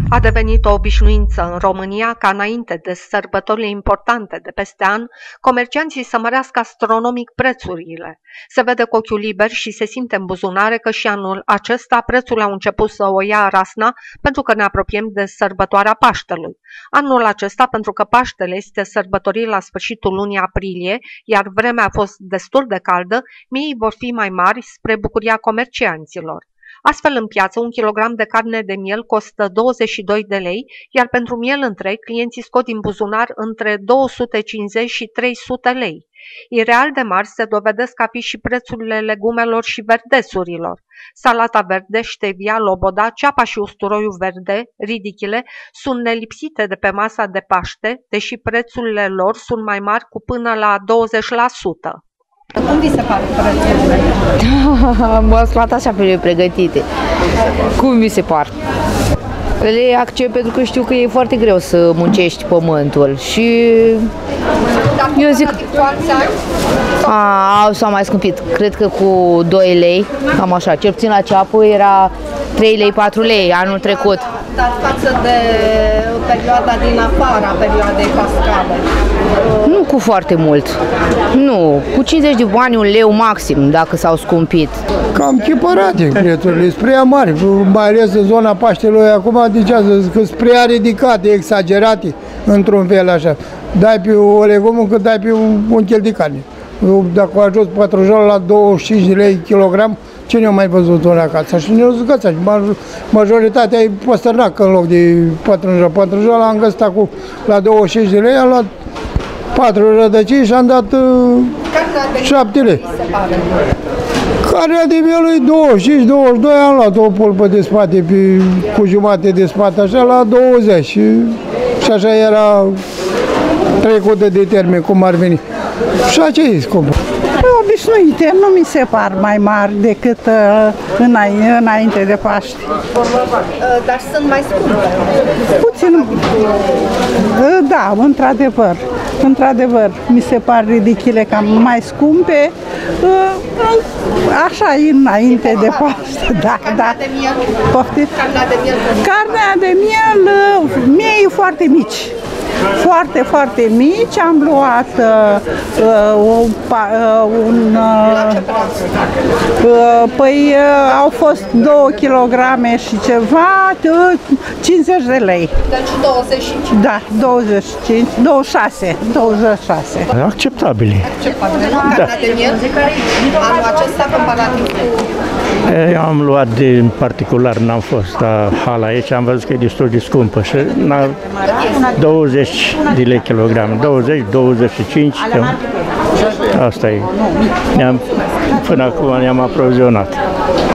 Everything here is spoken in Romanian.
A devenit o obișnuință în România ca înainte de sărbătorile importante de peste an, comercianții să mărească astronomic prețurile. Se vede cu ochiul liber și se simte în buzunare că și anul acesta prețurile au început să o ia rasna pentru că ne apropiem de sărbătoarea Paștelui. Anul acesta, pentru că Paștele este sărbătorit la sfârșitul lunii aprilie, iar vremea a fost destul de caldă, miei vor fi mai mari spre bucuria comercianților. Astfel, în piață, 1 kilogram de carne de miel costă 22 de lei, iar pentru miel întreg, clienții scot din buzunar între 250 și 300 lei. Ireal de mari se dovedesc a fi și prețurile legumelor și verdesurilor. Salata verde, ștevia, loboda, ceapa și usturoiul verde, ridichile, sunt nelipsite de pe masa de Paște, deși prețurile lor sunt mai mari cu până la 20%. Cum vi se par prețurile? M-ați luat așa pe pregătite. Cum vi se par? Le accept pentru că știu că e foarte greu să muncești pământul și eu zic s-a mai scumpit. Cred că cu 2 lei, cam așa, cel puțin la ceapă era 3 lei, 4 lei anul trecut. Dar față de perioada din afara perioadei pascale? Nu cu foarte mult. Nu, cu 50 de bani, 1 leu maxim, dacă s-au scumpit. Cam chipărate prețurile, sunt prea mari, mai ales în zona Paștelui, acum dicează că sunt prea ridicate, exagerate, într-un fel așa. Dai pe o legumă cât dai pe un chel de carne. Dacă a ajuns pătrunjolul la 25 de lei kilogram, cine a mai văzut una acasă? Și ne-au zgățat. Majoritatea e păstărnac în loc de pătrunjol. Pătrunjolul am găsit acum la 25 de lei, am luat 4 rădăcini și am dat 7 lei. Carnea de miel e 25-22, am luat o pulpă de spate cu jumate de spate, așa, la 20. Și așa era trecută de termen, cum ar veni. Și așa e scumpă. Obișnuite, nu mi se par mai mari decât înainte de Paște. Dar sunt mai scumpe. Puțin, da, într-adevăr. Într-adevăr, mi se par ridichile cam mai scumpe, așa înainte de Paște. Da, Carnea de miel? Poftit? Carnea de miel? Carnea de miel, miei foarte mici. Foarte, foarte mici. Am luat au fost 2 kg și ceva, 50 de lei. Deci 25? Da, 25, 26. Acceptabile. Acceptabile, nu? Carnea de miel? Anul acesta comparativ cu... Eu am luat din particular, n-am fost la hala aici, am văzut că e destul de scumpă și 20 de lei kilogram, 20, 25, asta e. Până acum ne-am aprovizionat.